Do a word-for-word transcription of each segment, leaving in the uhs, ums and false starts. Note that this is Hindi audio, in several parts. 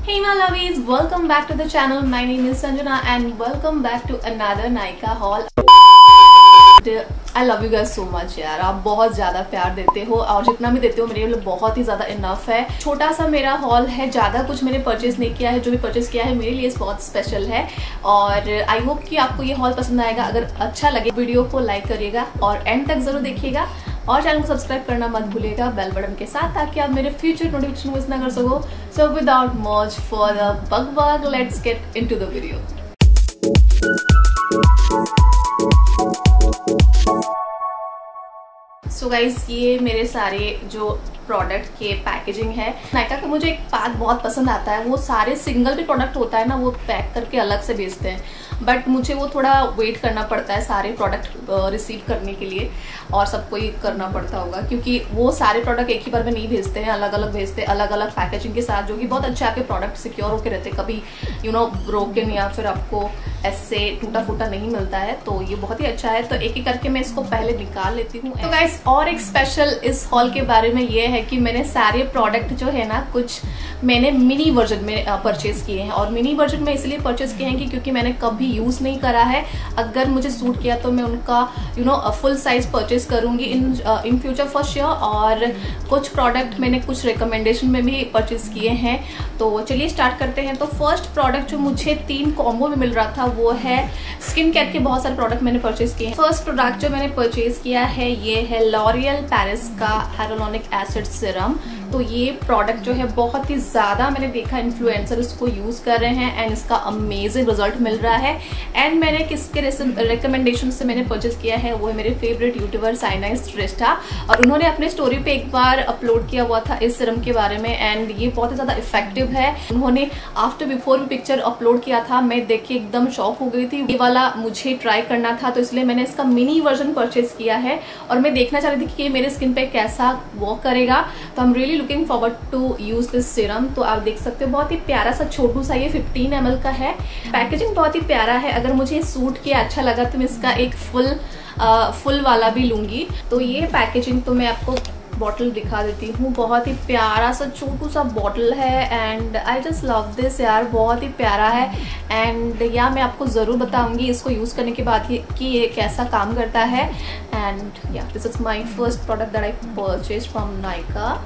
Hey my lovies, welcome back to the channel. My name is Sanjana and welcome back to another Nykaa haul. I love you guys so much यार, आप बहुत ज़्यादा प्यार देते हो और जितना भी देते हो मेरे लिए बहुत ही ज़्यादा इनफ है। छोटा सा मेरा हॉल है, ज़्यादा कुछ मैंने परचेज नहीं किया है, जो भी परचेज किया है मेरे लिए बहुत स्पेशल है और आई होप कि आपको ये हॉल पसंद आएगा। अगर अच्छा लगे वीडियो को लाइक करिएगा और एंड तक ज़रूर देखिएगा और चैनल को सब्सक्राइब करना मत भूलिएगा बेल बटन के साथ, ताकि आप मेरे फ्यूचर नोटिफिकेशन मिस ना कर सको। So without much further bug bug let's get into the video. So so guys, ये मेरे सारे जो प्रोडक्ट के पैकेजिंग है। नायका का मुझे एक बात बहुत पसंद आता है, वो सारे सिंगल भी प्रोडक्ट होता है ना, वो पैक करके अलग से भेजते हैं, बट मुझे वो थोड़ा वेट करना पड़ता है सारे प्रोडक्ट रिसीव करने के लिए और सबको ही करना पड़ता होगा, क्योंकि वो सारे प्रोडक्ट एक ही बार में नहीं भेजते हैं, अलग अलग भेजते हैं, अलग अलग पैकेजिंग के साथ, जो कि बहुत अच्छे आपके प्रोडक्ट सिक्योर होकर रहते हैं, कभी यू नो ब्रोकन या फिर आपको ऐसे टूटा फूटा नहीं मिलता है। तो ये बहुत ही अच्छा है। तो एक एक करके मैं इसको पहले निकाल लेती हूँ। तो गाइस, और एक स्पेशल इस हॉल के बारे में ये है कि मैंने सारे प्रोडक्ट जो है ना, कुछ मैंने मिनी वर्जन में परचेज किए हैं और मिनी वर्जन में इसलिए परचेज किए हैं कि क्योंकि मैंने कभी यूज नहीं करा है। अगर मुझे सूट किया तो मैं उनका you know full size purchase करूंगी in in future for sure. और कुछ प्रोडक्ट मैंने कुछ रिकमेंडेशन में भी परचेज किए हैं। तो चलिए स्टार्ट करते हैं। तो फर्स्ट प्रोडक्ट जो मुझे तीन कॉम्बो में मिल रहा था वो है स्किन केयर के बहुत सारे प्रोडक्ट मैंने परचेज किए हैं। फर्स्ट प्रोडक्ट जो मैंने परचेज किया है ये है लॉरियल पेरिस का हाइलुरोनिक एसिड सीरम। तो ये प्रोडक्ट जो है बहुत ही ज़्यादा मैंने देखा इन्फ्लुएंसर इसको यूज़ कर रहे हैं एंड इसका अमेजिंग रिजल्ट मिल रहा है। एंड मैंने किसके रिकमेंडेशन से मैंने परचेज किया है वो है मेरे फेवरेट यूट्यूबर साइना श्रेष्ठा, और उन्होंने अपने स्टोरी पे एक बार अपलोड किया हुआ था इस सीरम के बारे में एंड ये बहुत ही ज़्यादा इफेक्टिव है। उन्होंने आफ्टर बिफोर पिक्चर अपलोड किया था, मैं देख के एकदम शॉक हो गई थी। ये वाला मुझे ट्राई करना था, तो इसलिए मैंने इसका मिनी वर्जन परचेज किया है और मैं देखना चाह रही थी कि ये मेरे स्किन पे कैसा वर्क करेगा। तो I am really looking forward to use this serum. तो आप देख सकते हो बहुत ही प्यारा सा छोटू सा ये फिफ्टीन एम एल का है। पैकेजिंग बहुत ही प्यारा है। अगर मुझे सूट किया अच्छा लगा तो मैं इसका एक फुल आ, फुल वाला भी लूंगी। तो ये पैकेजिंग तो मैं आपको बॉटल दिखा देती हूँ। बहुत ही प्यारा सा छोटू सा बॉटल है and I just love this यार, बहुत ही प्यारा है। एंड या मैं आपको ज़रूर बताऊंगी इसको यूज़ करने के बाद कि ये कैसा काम करता है। And yeah this is my first product that I purchase from Nykaa.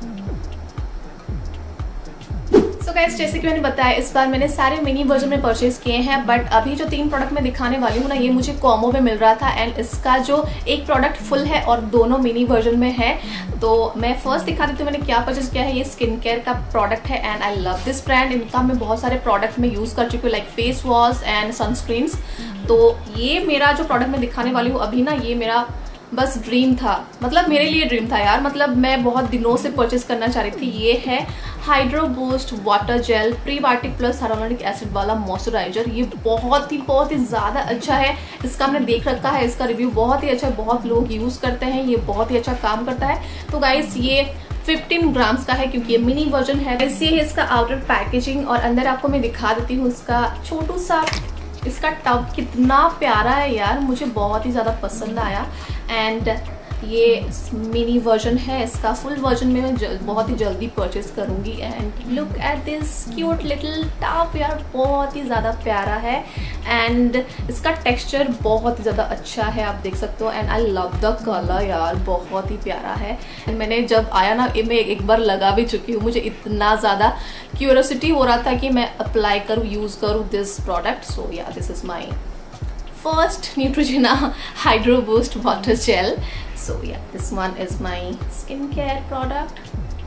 So guys, जैसे कि मैंने बताया इस बार मैंने सारे मिनी वर्जन में परचेज किए हैं, बट अभी जो तीन प्रोडक्ट मैं दिखाने वाली हूँ ना, ये मुझे कॉम्बो में मिल रहा था एंड इसका जो एक प्रोडक्ट फुल है और दोनों मिनी वर्जन में है। तो मैं फर्स्ट दिखा देती हूँ मैंने क्या परचेज किया है। ये स्किन केयर का प्रोडक्ट है and I love this brand. इनका मैं बहुत सारे प्रोडक्ट में यूज़ कर चुकी हूँ, like face wash and sunscreens. तो ये मेरा जो प्रोडक्ट मैं दिखाने वाली हूँ अभी ना, ये मेरा बस ड्रीम था, मतलब मेरे लिए ड्रीम था यार, मतलब मैं बहुत दिनों से परचेज करना चाह रही थी। ये है hydro boost water gel prebiotic plus hyaluronic acid वाला मॉइस्चराइजर। ये बहुत ही बहुत ही ज़्यादा अच्छा है। इसका हमने देख रखा है, इसका रिव्यू बहुत ही अच्छा है, बहुत लोग यूज़ करते हैं, ये बहुत ही अच्छा काम करता है। तो गाइस, ये फिफ्टीन ग्राम्स का है क्योंकि ये मिनी वर्जन है। ऐसे ही इसका आउटर पैकेजिंग और अंदर आपको मैं दिखा देती हूँ इसका छोटू सा इसका टब कितना प्यारा है यार, मुझे बहुत ही ज़्यादा पसंद आया। एंड ये मिनी वर्जन है, इसका फुल वर्जन में मैं बहुत ही जल्दी परचेज करूँगी। And look at this cute little tub यार, बहुत ही ज़्यादा प्यारा है एंड इसका टेक्सचर बहुत ही ज़्यादा अच्छा है, आप देख सकते हो। And I love the colour यार, बहुत ही प्यारा है। मैंने जब आया ना, मैं एक बार लगा भी चुकी हूँ, मुझे इतना ज़्यादा क्यूरियोसिटी हो रहा था कि मैं अप्लाई करूँ, यूज़ करूँ this product. So yeah this is my first Neutrogena Hydro Boost Water Gel. So yeah, this one is my skincare product.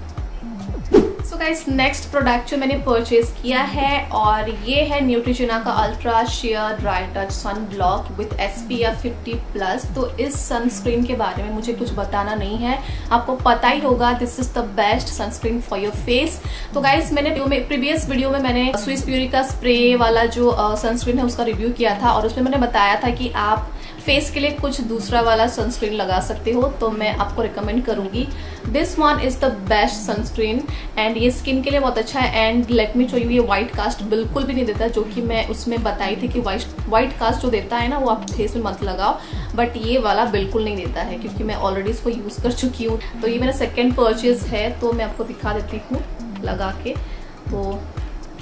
So guys, next product जो मैंने परचेज किया है और ये है न्यूट्रोजेना का ultra sheer dry touch sun block with S P F fifty plus. तो इस सनस्क्रीन के बारे में मुझे कुछ बताना नहीं है, आपको पता ही होगा, this is the best sunscreen for your face. तो गाइस, मैंने प्रीवियस वीडियो में मैंने स्विस ब्यूटी का स्प्रे वाला जो सनस्क्रीन है उसका रिव्यू किया था और उसमें मैंने बताया था कि आप फेस के लिए कुछ दूसरा वाला सनस्क्रीन लगा सकते हो, तो मैं आपको रिकमेंड करूंगी। This one is the best sunscreen and ये स्किन के लिए बहुत अच्छा है। And let me show you, ये व्हाइट कास्ट बिल्कुल भी नहीं देता, जो कि मैं उसमें बताई थी कि व्हाइट व्हाइट कास्ट जो देता है ना, वो आप फेस में मत लगाओ, बट ये वाला बिल्कुल नहीं देता है क्योंकि मैं ऑलरेडी इसको यूज कर चुकी हूँ। तो ये मेरा सेकेंड परचेज है, तो मैं आपको दिखा देती हूँ लगा के। तो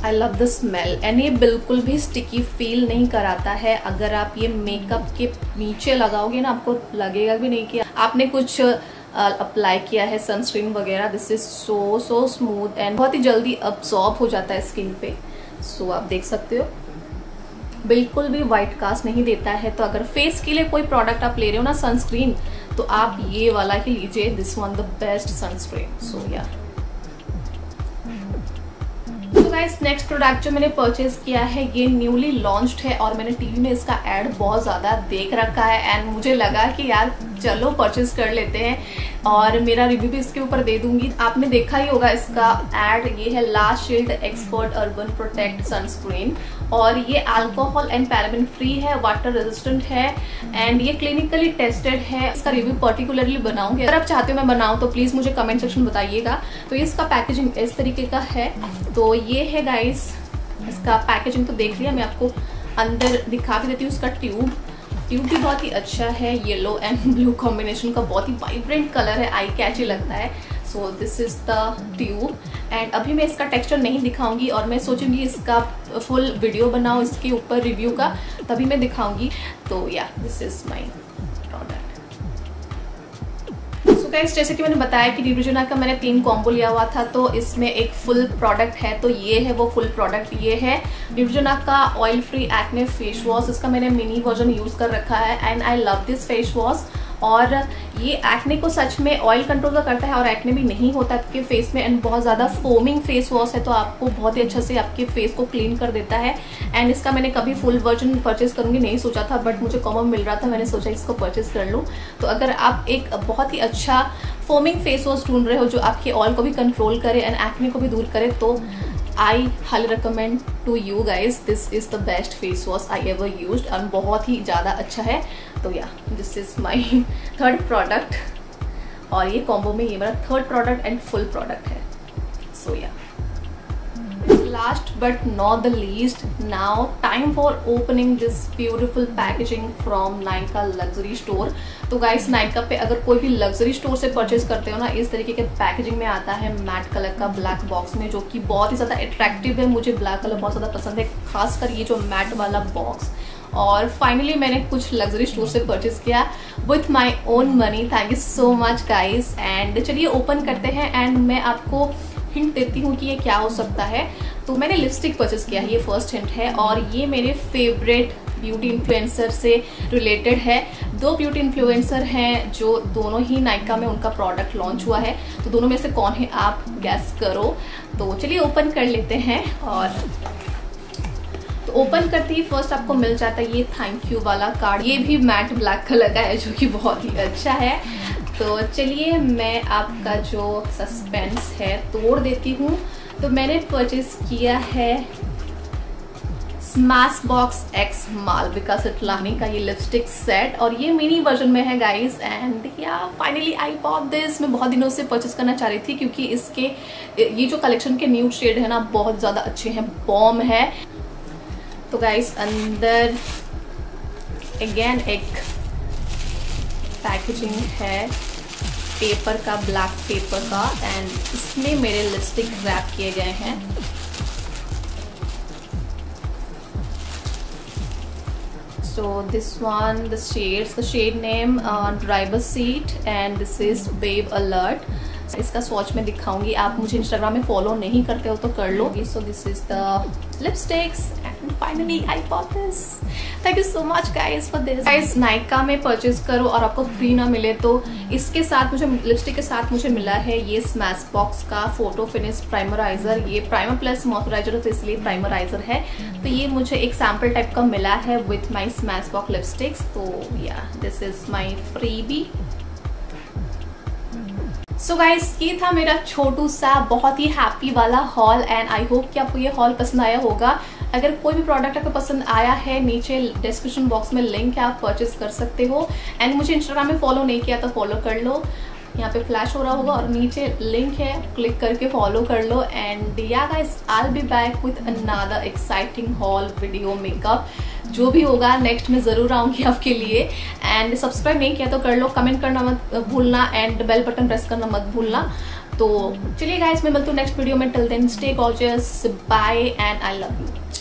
I love the smell and ये बिल्कुल भी स्टिकी फील नहीं कराता है। अगर आप ये मेकअप के नीचे लगाओगे ना, आपको लगेगा भी नहीं कि आपने कुछ अप्लाई uh, किया है सनस्क्रीन वगैरह। This is so so smooth and बहुत ही जल्दी अब्सॉर्ब हो जाता है स्किन पे। सो so, आप देख सकते हो बिल्कुल भी वाइट कास्ट नहीं देता है। तो अगर फेस के लिए कोई प्रोडक्ट आप ले रहे हो ना सनस्क्रीन, तो आप ये वाला ही लीजिए, this one the best sunscreen. So yeah तो गाइस नेक्स्ट प्रोडक्ट जो मैंने परचेज किया है ये न्यूली लॉन्च्ड है और मैंने टीवी में इसका एड बहुत ज़्यादा देख रखा है एंड मुझे लगा कि यार चलो परचेज कर लेते हैं और मेरा रिव्यू भी इसके ऊपर दे दूंगी। आपने देखा ही होगा इसका एड, ये है La Shield expert urban protect sunscreen और ये अल्कोहल एंड पैराबेन फ्री है, वाटर रेजिस्टेंट है एंड ये क्लिनिकली टेस्टेड है। इसका रिव्यू पर्टिकुलरली बनाऊंगी, अगर आप चाहते हो मैं बनाऊं तो प्लीज मुझे कमेंट सेक्शन बताइएगा। तो इसका पैकेजिंग इस तरीके का है। तो ये है गाइस इसका पैकेजिंग, तो देख लिया। मैं आपको अंदर दिखा भी देती हूँ। इसका ट्यूब ट्यूब भी बहुत ही अच्छा है, येलो एंड ब्लू कॉम्बिनेशन का बहुत ही वाइब्रेंट कलर है, आई कैची लगता है। So this is the tube and अभी मैं इसका टेक्सचर नहीं दिखाऊंगी और मैं सोचूंगी इसका फुल वीडियो बनाऊं इसके ऊपर रिव्यू का, तभी मैं दिखाऊंगी। तो yeah this is my product. So guys जैसे कि मैंने बताया कि न्यूट्रोजेना का मैंने तीन कॉम्बो लिया हुआ था, तो इसमें एक फुल प्रोडक्ट है। तो ये है वो फुल प्रोडक्ट, ये है न्यूट्रोजेना का oil free acne face wash. इसका मैंने मिनी वर्जन यूज कर रखा है and I love this face wash. और ये एक्ने को सच में ऑयल कंट्रोल का करता है और एक्ने भी नहीं होता आपके फेस में एंड बहुत ज़्यादा फोमिंग फेस वॉश है, तो आपको बहुत ही अच्छा से आपके फेस को क्लीन कर देता है। एंड इसका मैंने कभी फुल वर्जन परचेज करूँगी नहीं सोचा था, बट मुझे कॉमन मिल रहा था, मैंने सोचा इसको परचेज कर लूँ। तो अगर आप एक बहुत ही अच्छा फोमिंग फेस वॉश ढूंढ रहे हो जो आपके ऑयल को भी कंट्रोल करे एंड एक्ने को भी दूर करे, तो I highly recommend to you guys. This is the best face wash I ever used और बहुत ही ज़्यादा अच्छा है। तो yeah this is my third product और ये कॉम्बो में ये मेरा third product and full product है। So yeah last but not the least, now time for opening this beautiful packaging from Nykaa luxury store. तो गाइस नायका पे अगर कोई भी लग्जरी स्टोर से परचेज करते हो ना, इस तरीके के पैकेजिंग में आता है मैट कलर का ब्लैक बॉक्स में, जो कि बहुत ही ज़्यादा अट्रैक्टिव है। मुझे ब्लैक कलर बहुत ज़्यादा पसंद है, खासकर ये जो मैट वाला बॉक्स। और फाइनली मैंने कुछ लग्जरी स्टोर से परचेज किया with my own money. Thank you so much guys. And चलिए ओपन करते हैं एंड मैं आपको हिंट देती हूँ कि ये क्या हो सकता है। तो मैंने लिपस्टिक परचेज किया है, ये फर्स्ट हिंट है और ये मेरे फेवरेट ब्यूटी इन्फ्लुएंसर से रिलेटेड है। दो ब्यूटी इन्फ्लुएंसर हैं जो दोनों ही नायका में उनका प्रोडक्ट लॉन्च हुआ है, तो दोनों में से कौन है आप गैस करो। तो चलिए ओपन कर लेते हैं। और तो ओपन करते ही फर्स्ट आपको मिल जाता है ये थैंक यू वाला कार्ड। ये भी मैट ब्लैक कलर का है जो कि बहुत ही अच्छा है। तो चलिए मैं आपका जो सस्पेंस है तोड़ देती हूँ। तो मैंने परचेज किया है Smashbox x Malvika Sitlani का ये लिपस्टिक सेट और ये मिनी वर्जन में है guys. And yeah finally I bought this. मैं बहुत दिनों से परचेज करना चाह रही थी क्योंकि इसके ये जो कलेक्शन के न्यूड शेड है ना बहुत ज़्यादा अच्छे हैं, बॉम है। तो गाइस अंदर अगेन एक पैकेजिंग है पेपर का, ब्लैक पेपर का, एंड इसमें मेरे लिपस्टिक रैप किए गए हैं। So this one, the shades, the shade name uh, driver seat and this is babe alert. इसका स्वॉच में दिखाऊंगी, आप मुझे इंस्टाग्राम में फॉलो नहीं करते हो तो कर लो। So this is the lipsticks and finally I bought this. Thank you so much guys for this. Guys Nykaa में परचेज करो और आपको फ्री ना मिले तो इसके साथ मुझे लिपस्टिक के साथ मुझे मिला है ये स्मैश बॉक्स का फोटो फिनिश प्राइमराइजर। ये प्राइमर प्लस मॉइस्चराइजर तो इसलिए प्राइमराइजर है। तो ये मुझे एक सैम्पल टाइप का मिला है with my Smashbox lipsticks. तो yeah this is my freebie. So guys ये था मेरा छोटू सा बहुत ही हैप्पी वाला हॉल एंड आई होप कि आपको ये हॉल पसंद आया होगा। अगर कोई भी प्रोडक्ट आपको पसंद आया है नीचे डिस्क्रिप्शन बॉक्स में लिंक है, आप परचेज कर सकते हो। एंड मुझे इंस्टाग्राम में फॉलो नहीं किया तो फॉलो कर लो, यहाँ पे फ्लैश हो रहा होगा और नीचे लिंक है, क्लिक करके फॉलो कर लो। And yeah guys I will be back with another exciting haul video makeup, जो भी होगा नेक्स्ट में ज़रूर आऊँगी आपके लिए। एंड सब्सक्राइब नहीं किया तो कर लो, कमेंट करना मत भूलना एंड बेल बटन प्रेस करना मत भूलना। तो चलिए गाइस, मैं मिलती हूँ नेक्स्ट वीडियो में। Till then stay gorgeous, bye and I love you.